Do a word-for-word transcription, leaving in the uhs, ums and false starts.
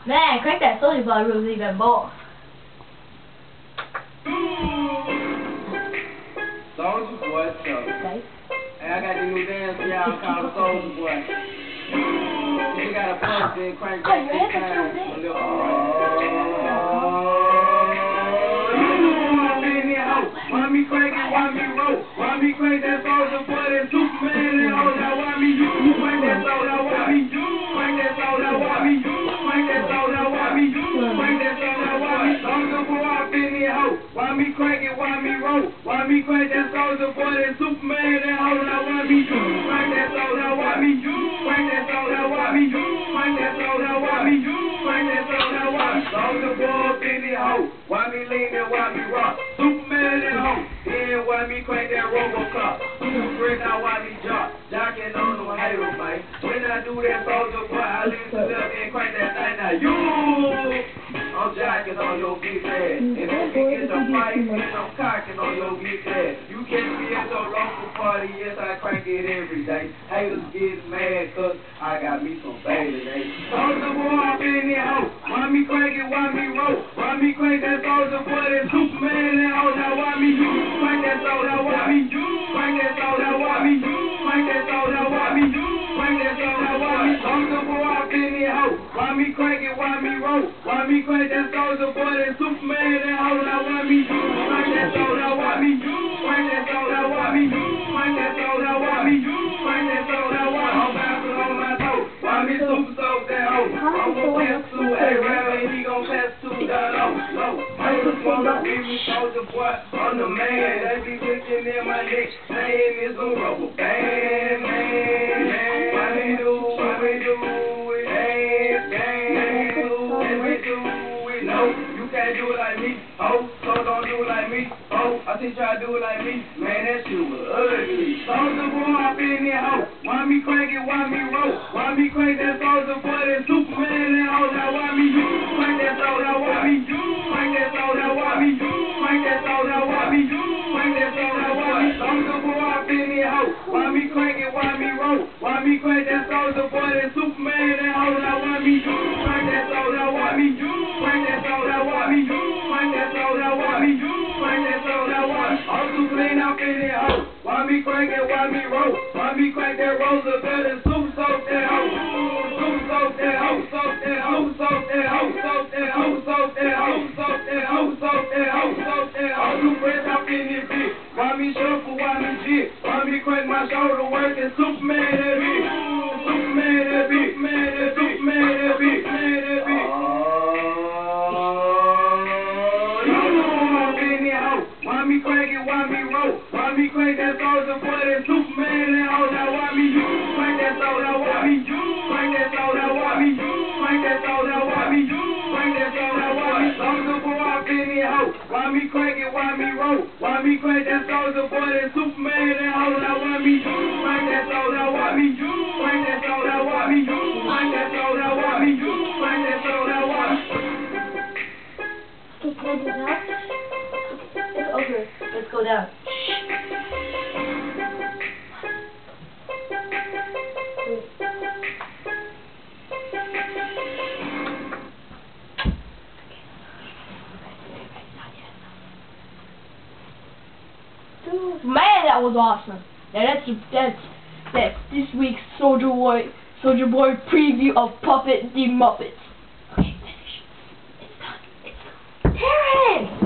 Man, crank that Soldier Boy was even more. Soldier Boy, so. Okay. Hey, I got this new dance for y'all called Soldier Boy. You gotta punch it, crank that thing time. A little why me crank it, why me roll? Why me crank that Soldier Boy, that Superman and all that? Why me you? Crank that soda, why me you? Crank that soda, why me you? Crank that soda, why me you? Crank that soda, why me? Soldier Boy, up in the hoe. Why me crank it, why me roll? Why me crank that Soldier Boy, that Superman and all that? Why me you? Crank that soda, why me you? Crank that soda, why me you? Crank that soda, why me you? Crank that soda, why me? Soldier Boy, up in the hoe. Why me lean and why me rock? Superman and hoe. Yeah, why me crank that Robocop? Super now why me jock? Jocking on them haters, man. When I do that Soldier Boy, I listen up and crank that thing now. You, I'm jocking on your bitch ass. And if you get the fight, then I'm cocking on your bitch ass. You catch me at your local party, yes, I crank it every day. Haters get mad cause I got me some baby, eh? Soldier Boy up in the hoe. Why me crank it, why me roll? Why me crank that Soldier Boy, that Superman and all that? Why me you? Crank that soda, why me you? Crank that soda, why me you? Crank that soda, why me you? Crank that soda, why me? Soldier Boy up in the hoe. Why me crank it, why me roll? Why me crank that Soldier Boy, that Superman and all that? Why me you? Crank that soda, why me you? Crank that soda, why me you? Crank that soda, why me you? Crank that soda, why me? I'm bouncing on my toe. Why me super soak that hoe? I'm gon' pass two, hey, rapper, he gon' pass two down low, low. Haters wanna be me, Soldier Boy, I'm the man. They be looking in my neck, saying it's a rubber band, man, man. Why we do, why we do it, dance, dance, and we do it, no, you can't do it like me, oh, so don't do it like me, oh, I think try to do it like me, man, that shit was ugly. Soldier Boy up in the hoe, why me crank it, why me roll, why me crank that Soldier Boy, that Superman and all that? Why me you, crank that soda, why me you, crank that soda, why me you, crank that soda, why me you, crank that soda, why me? Soldier Boy up in the hoe, why me crank it, why me roll, why me crank that Soldier Boy, that Superman and all that? Why me you, crank that soda, why me you, crank that soda, why me you, crank that soda, why me you, crank that soda, why me? I'm too clean up in the hoe, why me crank it, why me roll, why me crank that Roosevelt and super soak that hoe, super soak that hoe, soak that hoe, soak that hoe, soak that hoe, soak that hoe, soak that hoe, soak that hoe, soak that hoe. I'm too fresh up in this bitch, why me shuffle, why me jig, why me crank my shoulder work and Superman that bitch, Superman that bitch, man that Superman that bitch, man that bitch. Why me crank it, why me roll? Why me crank that Soldier Boy, that Superman and all that? Why me you? Crank that soda, why me you? Crank that soda, why me you? Crank that soda, why me you? Crank that soda, why me? Soldier Boy up in the hoe. Why me crank it, why me roll? Why me crank that Soldier Boy, that Superman and all that? Why me you? Crank that soda, why me you? Crank that soda, why me you? Crank that soda, why me you? Crank that soda, why me? Okay, can I do it now? It's over. Let's go down. Man, that was awesome. Now that's that's that's this week's Soldier Boy Soldier Boy preview of Puppet the Muppets. Okay, finish. It's done. It's done. Terrence!